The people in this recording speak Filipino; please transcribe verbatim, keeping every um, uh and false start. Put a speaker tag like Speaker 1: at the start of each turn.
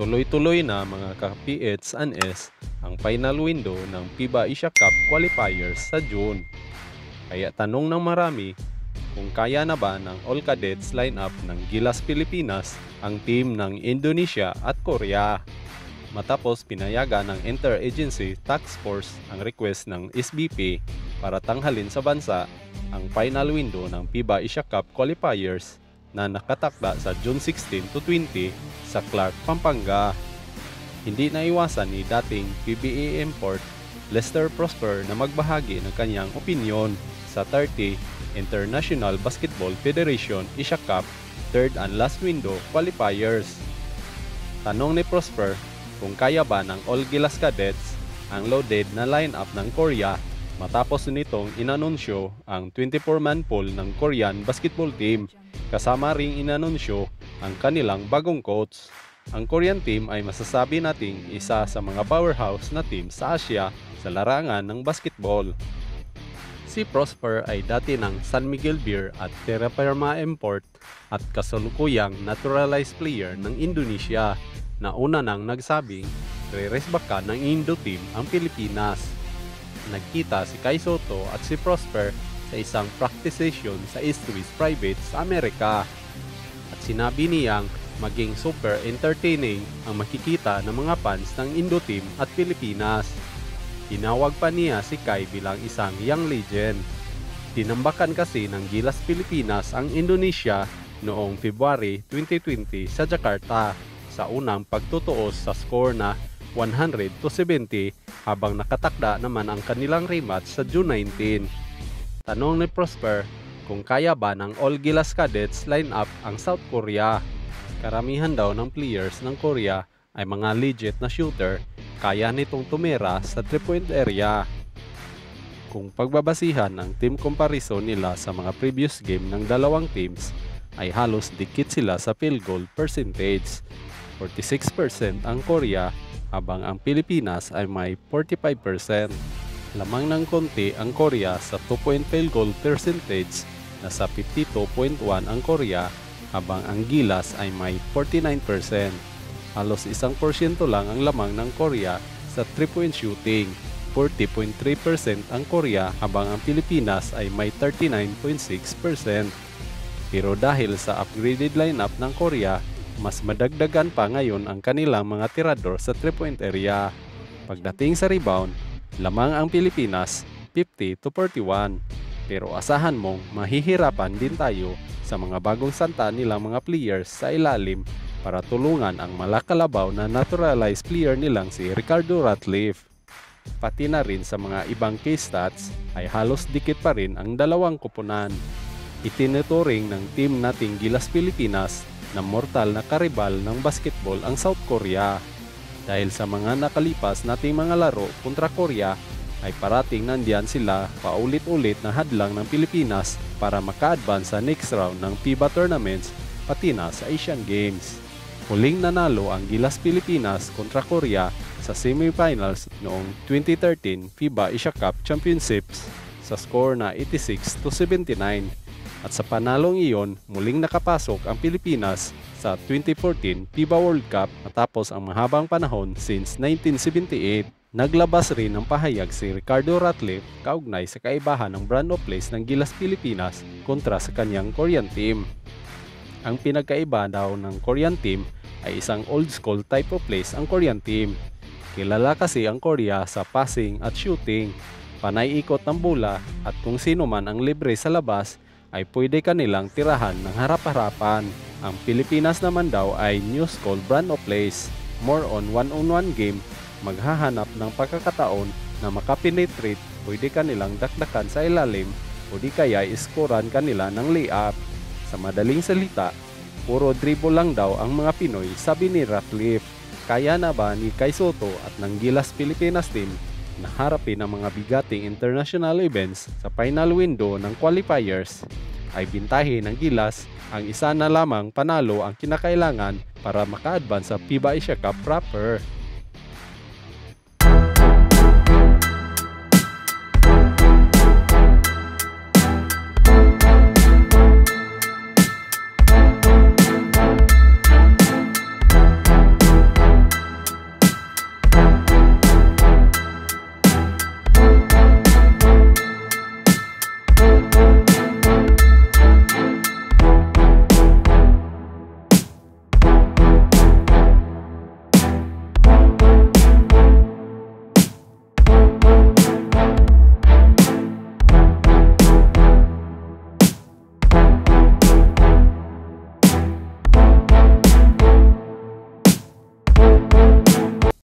Speaker 1: Tuloy-tuloy na mga ka-P H and S ang final window ng FIBA Asia Cup qualifiers sa June. Kaya tanong ng marami kung kaya na ba ng All Cadets lineup ng Gilas Pilipinas ang team ng Indonesia at Korea. Matapos pinayagan ng Interagency Task Force ang request ng S B P para tanghalin sa bansa ang final window ng FIBA Asia Cup qualifiers na nakatakda sa June sixteen to twenty sa Clark, Pampanga. Hindi naiwasan ni dating P B A import Lester Prosper na magbahagi ng kanyang opinyon sa thirty International Basketball Federation Asia Cup third and last window qualifiers. Tanong ni Prosper kung kaya ba ng All Gilas Cadets ang loaded na lineup ng Korea matapos nitong inanunsyo ang twenty-four man pool ng Korean basketball team, kasama ring inanunsyo ang kanilang bagong coach. Ang Korean team ay masasabi nating isa sa mga powerhouse na team sa Asia sa larangan ng basketball. Si Prosper ay dati ng San Miguel Beer at Terra Firma import at kasalukuyang naturalized player ng Indonesia na una nang nagsabing re-resbaka ng Indo team ang Pilipinas. Nagkita si Kai Soto at si Prosper sa isang practice session sa East West Private sa Amerika. At sinabi niyang maging super entertaining ang makikita ng mga fans ng Indo team at Pilipinas. Tinawag pa niya si Kai bilang isang young legend. Tinambakan kasi ng Gilas Pilipinas ang Indonesia noong February twenty twenty sa Jakarta sa unang pagtutuos sa score na one hundred to seventy habang nakatakda naman ang kanilang rematch sa June nineteen. Tanong ni Prosper kung kaya ba ng All Gilas Cadets lineup ang South Korea. Karamihan daw ng players ng Korea ay mga legit na shooter, kaya nitong tumira sa three-point area. Kung pagbabasihan ang team comparison nila sa mga previous game ng dalawang teams, ay halos dikit sila sa field goal percentage. forty-six percent ang Korea habang ang Pilipinas ay may forty-five percent. Lamang ng konti ang Korea sa two-point field goal percentage na sa fifty-two point one ang Korea habang ang Gilas ay may forty-nine percent. Halos isang porsyento lang ang lamang ng Korea sa three-point shooting. forty point three percent ang Korea habang ang Pilipinas ay may thirty-nine point six percent. Pero dahil sa upgraded lineup ng Korea, mas madagdagan pa ngayon ang kanilang mga tirador sa three-point area. Pagdating sa rebound, lamang ang Pilipinas fifty to forty-one. Pero asahan mong mahihirapan din tayo sa mga bagong santa nilang mga players sa ilalim para tulungan ang malakalabaw na naturalized player nilang si Ricardo Ratliff. Pati na rin sa mga ibang case stats ay halos dikit pa rin ang dalawang kupunan. Itinuturing ng team nating Gilas Pilipinas na mortal na karibal ng basketball ang South Korea. Dahil sa mga nakalipas nating mga laro kontra Korea ay parating nandiyan sila paulit-ulit na hadlang ng Pilipinas para maka-advance sa next round ng FIBA tournaments pati na sa Asian Games. Huling nanalo ang Gilas Pilipinas kontra Korea sa semifinals noong twenty thirteen FIBA Asia Cup Championships sa score na eighty-six to seventy-nine. At sa panalong iyon, muling nakapasok ang Pilipinas sa twenty fourteen FIBA World Cup matapos ang mahabang panahon since nineteen seventy-eight. Naglabas rin ng pahayag si Ricardo Ratliff kaugnay sa kaibahan ng brand of plays ng Gilas Pilipinas kontra sa kanyang Korean team. Ang pinagkaiba daw ng Korean team ay isang old school type of plays ang Korean team. Kilala kasi ang Korea sa passing at shooting, panay ikot ng bola at kung sino man ang libre sa labas ay pwede kanilang tirahan ng harap-harapan. Ang Pilipinas naman daw ay new school brand of plays, more on one-on-one game, maghahanap ng pagkakataon na makapenetrate, pwede kanilang dakdakan sa ilalim o di kaya iskoran kanila ng layup. Sa madaling salita, puro dribble lang daw ang mga Pinoy, sabi ni Ratliff. Kaya na ba ni Kai Soto at ng Gilas Pilipinas team na harapin ang mga bigating international events sa final window ng qualifiers? Ay bintahin ng Gilas ang isa na lamang panalo ang kinakailangan para maka-advance sa FIBA Asia Cup proper.